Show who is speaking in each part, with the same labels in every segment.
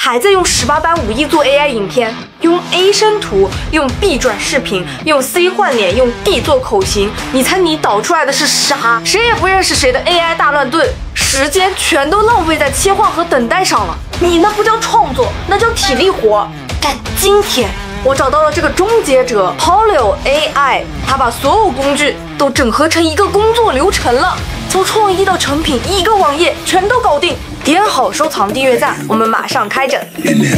Speaker 1: 还在用18般武艺做 AI 影片，用 A 生图，用 B 转视频，用 C 换脸，用 D 做口型，你猜你导出来的是啥？谁也不认识谁的 AI 大乱炖，时间全都浪费在切换和等待上了。你那不叫创作，那叫体力活。但今天我找到了这个终结者 Polio AI， 它把所有工具都整合成一个工作流程了，从创意到成品，一个网页全都搞定。点好收藏、订阅、赞，我们马上开整。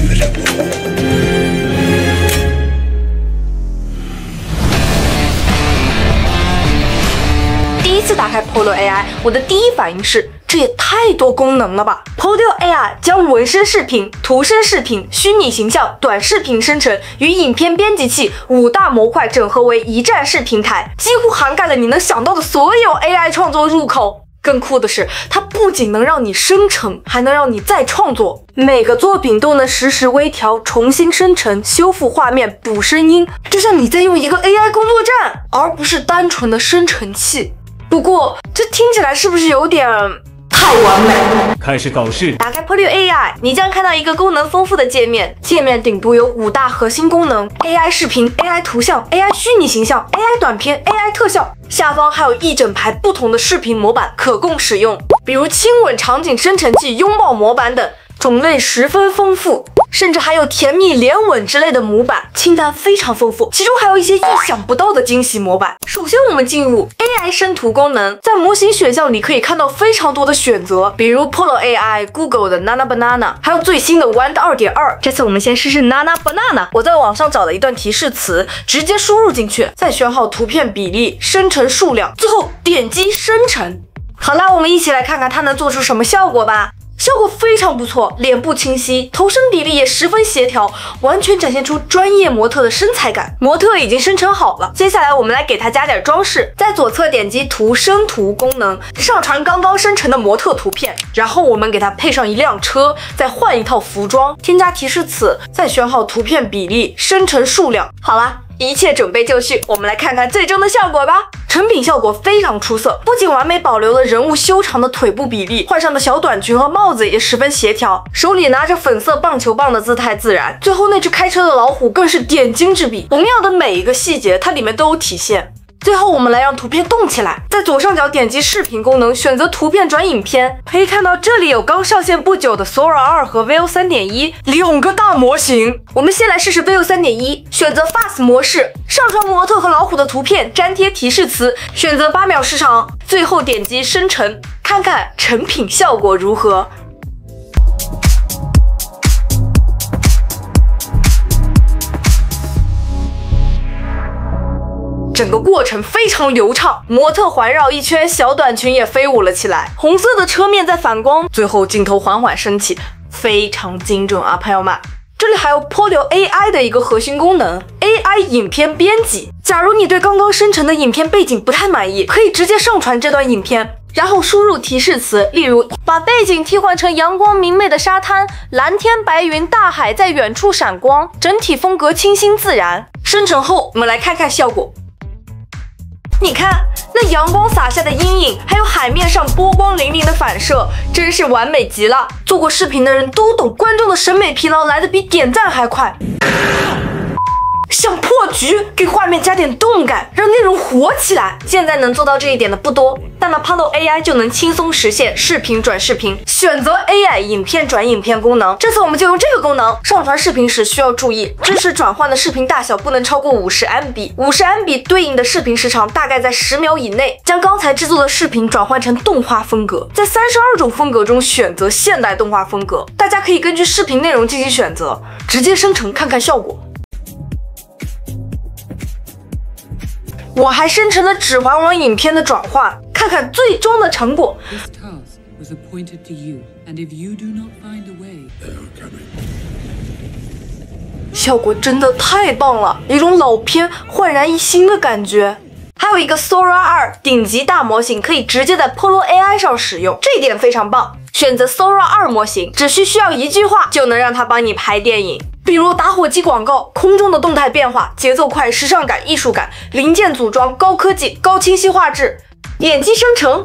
Speaker 1: 第一次打开 Polio AI， 我的第一反应是，这也太多功能了吧 ！Polio AI 将纹身视频、图生视频、虚拟形象、短视频生成与影片编辑器5大模块整合为一站式平台，几乎涵盖了你能想到的所有 AI 创作入口。更酷的是，它不仅能让你生成，还能让你再创作。每个作品都能实时微调、重新生成、修复画面、补声音，就像你在用一个 AI 工作站，而不是单纯的生成器。不过，这听起来是不是有点太完美？
Speaker 2: 开始搞事。
Speaker 1: 打开 Polio AI， 你将看到一个功能丰富的界面。界面顶部有5大核心功能 ：AI 视频、AI 图像、AI 虚拟形象、AI 短片、AI 特效。下方还有一整排不同的视频模板可供使用，比如亲吻场景生成器、拥抱模板等，种类十分丰富。甚至还有甜蜜连吻之类的模板，清单非常丰富，其中还有一些意想不到的惊喜模板。首先我们进入 AI 生图功能，在模型选项里可以看到非常多的选择，比如 Polio AI、Google 的 Nana Banana， 还有最新的 Wand 2.2。这次我们先试试 Nana Banana。我在网上找了一段提示词，直接输入进去，再选好图片比例、生成数量，最后点击生成。好啦，我们一起来看看它能做出什么效果吧。效果非常不错，脸部清晰，头身比例也十分协调，完全展现出专业模特的身材感。模特已经生成好了，接下来我们来给它加点装饰。在左侧点击图生图功能，上传刚刚生成的模特图片，然后我们给它配上一辆车，再换一套服装，添加提示词，再选好图片比例、生成数量。好啦，一切准备就绪，我们来看看最终的效果吧。成品效果非常出色，不仅完美保留了人物修长的腿部比例，换上的小短裙和帽子也十分协调，手里拿着粉色棒球棒的姿态自然。最后那只开车的老虎更是点睛之笔，我们要的每一个细节它里面都有体现。最后我们来让图片动起来，在左上角点击视频功能，选择图片转影片，可以看到这里有刚上线不久的 Sora 2和 Veo 3.1两个大模型。我们先来试试 Veo 3.1，选择 Fast 模式，上传模特和老虎的图片，粘贴提示词，选择8秒时长，最后点击生成，看看成品效果如何。整个过程非常流畅，模特环绕一圈，小短裙也飞舞了起来，红色的车面在反光，最后镜头缓缓升起，非常精准啊，朋友们！这里还有 Polio AI 的一个核心功能 ，AI 影片编辑。假如你对刚刚生成的影片背景不太满意，可以直接上传这段影片，然后输入提示词，例如把背景替换成阳光明媚的沙滩，蓝天白云，大海在远处闪光，整体风格清新自然。生成后，我们来看看效果。你看，那阳光洒下的阴影，还有海面上波光粼粼的反射，真是完美极了。做过视频的人都懂，观众的审美疲劳来得比点赞还快。想破局，给画面加点动感，让内容活起来。现在能做到这一点的不多，但那 Polio AI 就能轻松实现视频转视频，选择 AI 影片转影片功能。这次我们就用这个功能。上传视频时需要注意，支持转换的视频大小不能超过50 MB，50 MB 对应的视频时长大概在10秒以内。将刚才制作的视频转换成动画风格，在32种风格中选择现代动画风格。大家可以根据视频内容进行选择，直接生成看看效果。我还生成了《指环王》影片的转换，看看最终的成果。效果真的太棒了，一种老片焕然一新的感觉。还有一个 Sora 2顶级大模型，可以直接在 Polio AI 上使用，这一点非常棒。选择 Sora 2模型，只需要一句话就能让它帮你拍电影。比如打火机广告、空中的动态变化、节奏快、时尚感、艺术感、零件组装、高科技、高清晰画质，点击生成。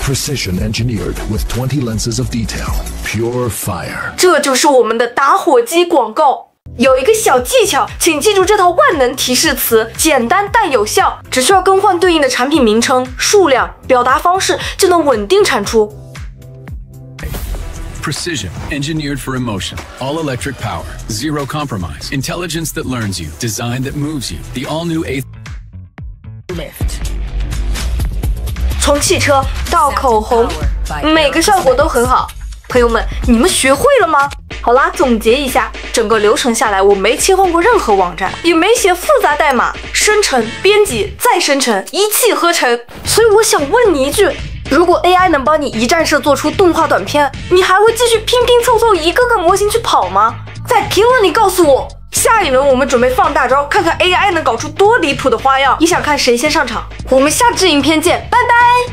Speaker 2: Precision engineered with 20 lenses of detail. Pure fire.
Speaker 1: 这就是我们的打火机广告。有一个小技巧，请记住这套万能提示词，简单但有效，只需要更换对应的产品名称、数量、表达方式，就能稳定产出。
Speaker 3: Precision, engineered for emotion. All-electric power, zero compromise. Intelligence that learns you, design that moves you. The all-new A
Speaker 4: Lift.
Speaker 1: 从汽车到口红，每个效果都很好。朋友们，你们学会了吗？好啦，总结一下，整个流程下来，我没切换过任何网站，也没写复杂代码，生成、编辑、再生成，一气呵成。所以我想问你一句，如果 AI 能帮你一站式做出动画短片，你还会继续拼拼凑凑一个个模型去跑吗？在评论里告诉我。下一轮我们准备放大招，看看 AI 能搞出多离谱的花样。你想看谁先上场？我们下支影片见，拜拜。